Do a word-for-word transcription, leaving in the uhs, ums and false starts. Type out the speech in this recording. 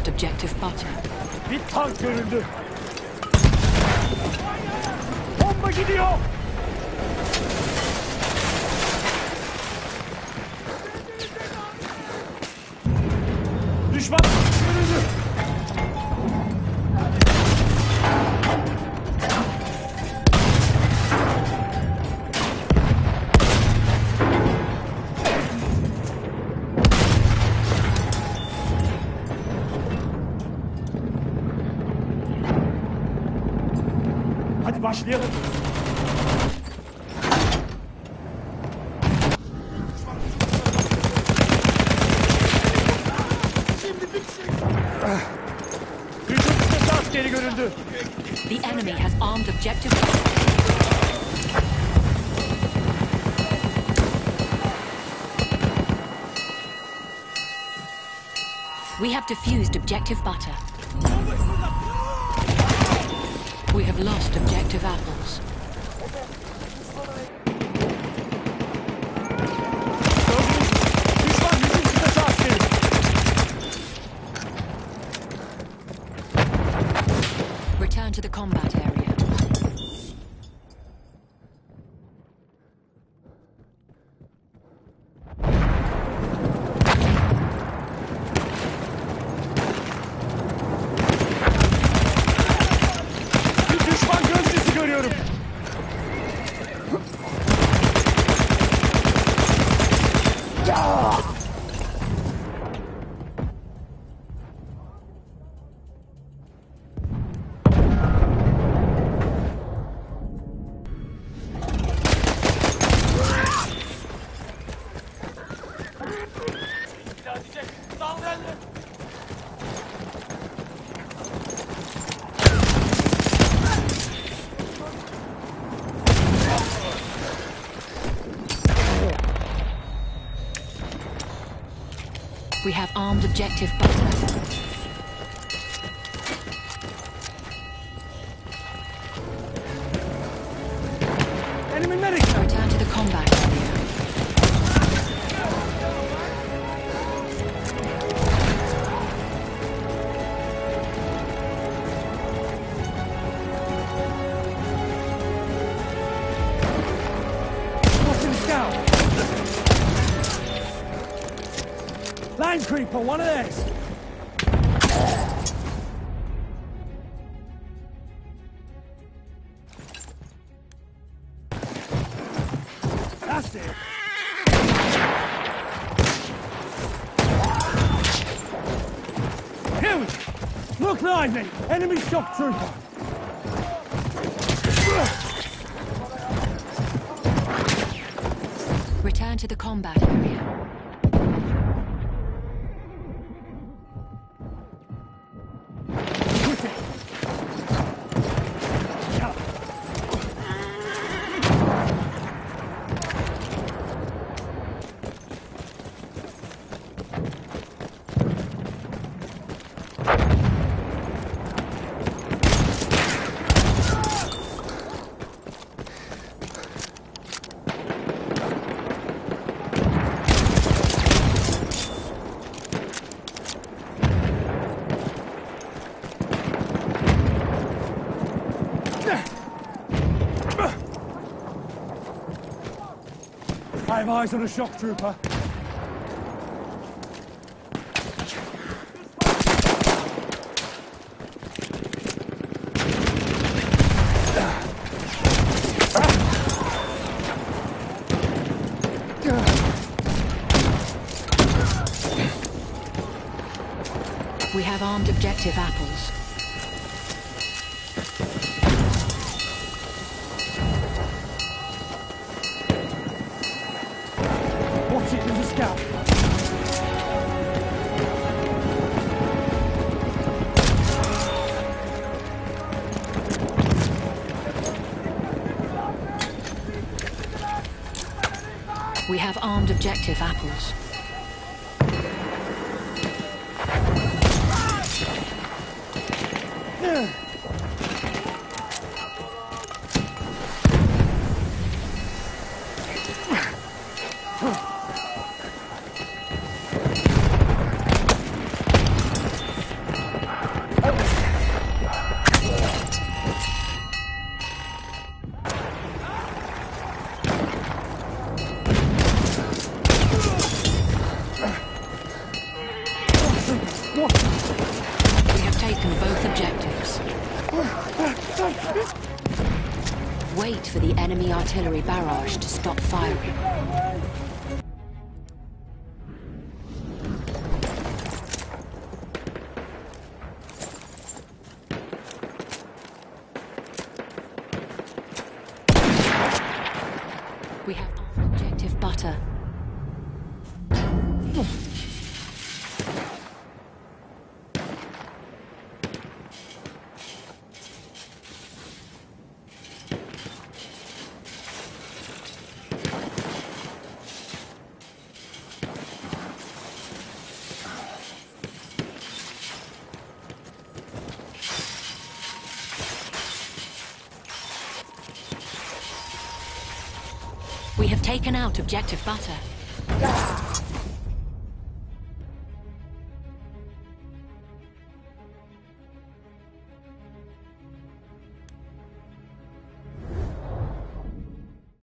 lost objective butter. Bir tank görüldü. Bomba gidiyor. Düşman görüldü. Hadi başlayalım. Hücum kıtası askeri görüldü. The enemy has armed objective butter. We have defused objective butter. We have lost objective apples. Düşman hücum kıtası askeri. Return to the combat area. Bir düşman gözcüsü görüyorum. We have armed objective butter. Enemy medic. Return to the combat area. Bottom's down. Line creeper, one of these. That's it. Here we go. Look lively. Enemy shock trooper. Return to the combat area. Five eyes on a shock trooper. We have armed objective apples. Watch it, there's a scout. We have armed objective apples. What? We have taken both objectives. Wait for the enemy artillery barrage to stop firing. We have armed objective butter. We have taken out objective butter.